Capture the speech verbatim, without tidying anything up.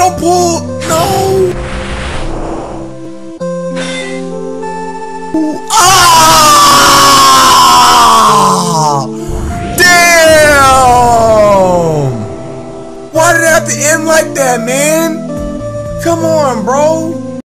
don't pull. No. Ah! Damn! Why did it have to end like that, man? Come on, bro.